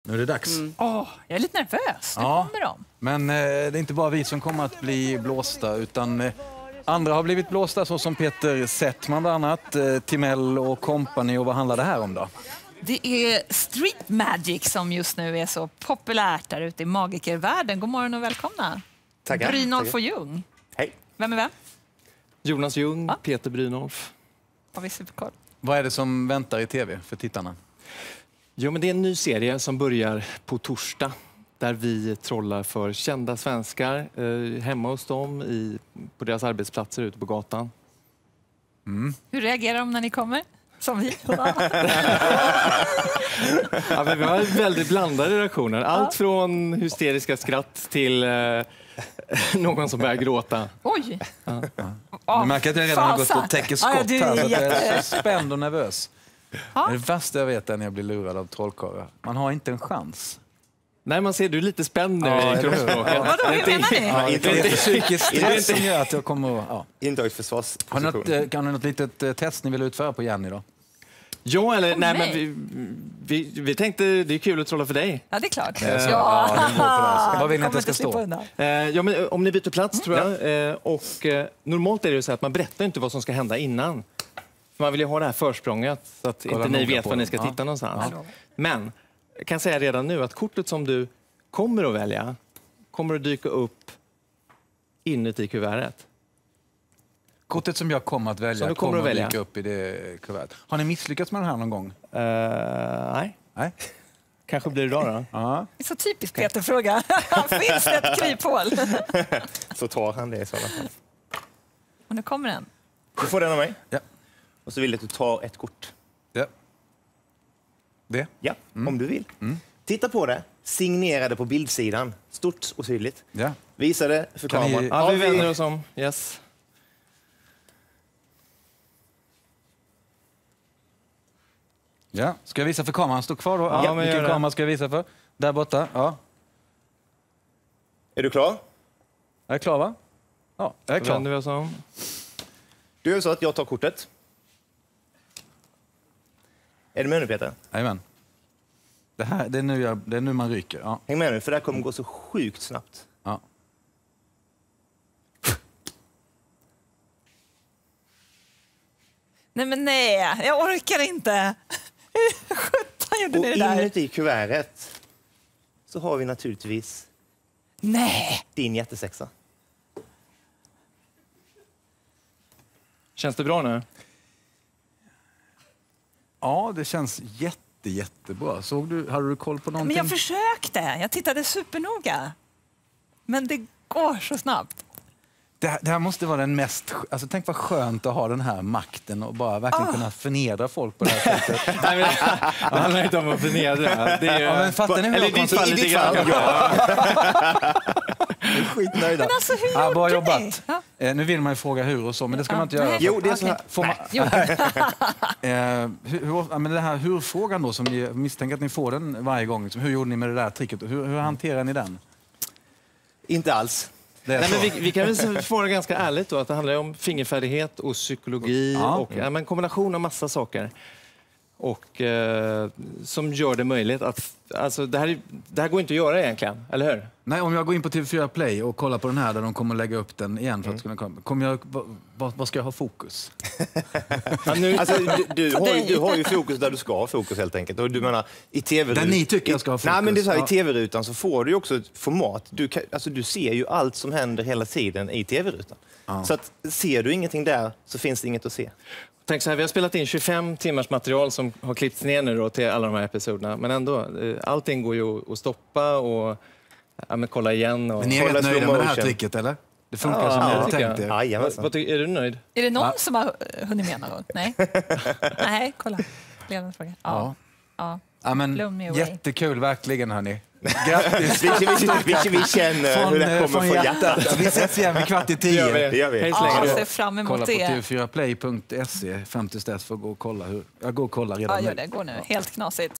Nu är det dags. Jag är lite nervös. Nu kommer de. Men det är inte bara vi som kommer att bli blåsta, utan andra har blivit blåsta, så som Peter Settman bland annat, Timell och company. Och vad handlar det här om då? Det är street magic som just nu är så populärt där ute i magikervärlden. God morgon och välkomna. Tackar. Brynolf och Ljung. Hej. Vem är vem? Jonas Ljung, Peter Brynolf. Har vi superkoll. Vad är det som väntar i tv för tittarna? Jo, men det är en ny serie som börjar på torsdag. Där vi trollar för kända svenskar hemma hos dem, på deras arbetsplatser ute på gatan. Hur reagerar de när ni kommer? Som vi. Ja, men vi har väldigt blandade reaktioner. Allt från hysteriska skratt till någon som börjar gråta. Oj! Du märker att jag redan har gått och täcker skott Ja, du är här. Så jag är så spänd och nervös. Det värsta jag vet är när jag blir lurad av trollkarlar. Man har inte en chans. Nej, man ser du är lite spänd nu i kroppsspråket. Vadå, hur menar ni? Det är psykisk stress som gör att jag kommer... Intaget försvarsposition. Har ni något litet test ni vill utföra på Jenny då? Ja, eller nej, men vi tänkte det är kul att trolla för dig. Ja, det är klart. Vad vill ni att jag ska stå? Ja, men om ni byter plats tror jag. Normalt är det ju så att man berättar inte vad som ska hända innan. För man vill ju ha det här försprånget så att inte ni vet var ni ska titta någonstans. Men jag kan säga redan nu att kortet som du kommer att välja kommer att dyka upp inuti kuvertet. Kortet som jag kommer att välja kommer att dyka upp i det kuvertet. Har ni misslyckats med den här någon gång? Nej. Kanske blir det idag då? Ja. Det är så typiskt Peter-fråga. Finns det ett kryphål? Så tar han det i sådana fall. Och nu kommer den. Du får den av mig. Ja. Och så vill jag att du tar ett kort. Ja. Det? Ja, om du vill. Titta på det. Signera det på bildsidan. Stort och tydligt. Ja. Visa det för kameran. Ja, vi vänder oss om. Yes. Ja. Ska jag visa för kameran? Stå kvar då. Ja, men vilken kamera ska jag visa för? Där borta. Ja. Är du klar? Jag är klar, va? Ja, jag är klar. Vänder vi oss om. Du gör så att jag tar kortet. Är du med nu, Peter? Jajamän. Det är nu man ryker. Ja. Häng med nu, för det här kommer gå så sjukt snabbt. Ja. Nej, jag orkar inte. Hur sjutton gjorde Och ni det där? inuti kuvertet så har vi naturligtvis din jättesexa. Känns det bra nu? Ja, det känns jättebra. Hade du koll på någonting? Men jag försökte. Jag tittade supernoga. Men det går så snabbt. Det här måste vara den mest... Alltså, tänk vad skönt att ha den här makten och bara verkligen kunna förnedra folk på det här sättet. Nej, men, det handlar inte om att förnedra. Det är, men fattar ni hur eller konstigt? i ditt fall. Jag är skitnöjda. Men alltså, hur gjorde bra ni? jobbat. Ja. Nu vill man ju fråga hur och så, men det ska man inte göra. Nej. Jo, det är så här. Får man, men den här hur-frågan då, som ni misstänker att ni får den varje gång. Liksom, hur gjorde ni med det där tricket? Hur hanterar ni den? Inte alls. Nej, men vi kan väl svara ganska ärligt då, att det handlar om fingerfärdighet och psykologi och en kombination av massa saker. Och som gör det möjligt att... Alltså, det här går inte att göra egentligen, eller hur? Nej, om jag går in på TV4 Play och kollar på den här där de kommer att lägga upp den igen för att kunna komma. Vad ska jag ha fokus? Alltså, du har ju fokus där du ska ha fokus helt enkelt. Och du menar, i TV-rutan... Där ni tycker jag ska ha fokus. Nej, men det är så här, i TV-rutan så får du ju också ett format. Du ser ju allt som händer hela tiden i TV-rutan. Så att, ser du ingenting där så finns det inget att se. Tänk så här, vi har spelat in 25 timmars material som har klippts ner nu då till alla de här episoderna. Men ändå, allting går ju att stoppa och kolla igen. Och Men ni är rätt nöjda med det här tricket, eller? Det funkar som jag tänkte. Är du nöjd? Är det någon som har hunnit med något? Nej. Nej, kolla. Ledande fråga. Ja, men jättekul, verkligen, hörni. Grattis! vi känner hur det kommer från hjärtat. Vi ses igen vid 9:15. Det gör vi. Jag ser fram emot kolla det. På tv4play.se fram tills dess för att gå och kolla. Jag går och kollar redan nu. Ja, gör det. Går nu. Helt knasigt.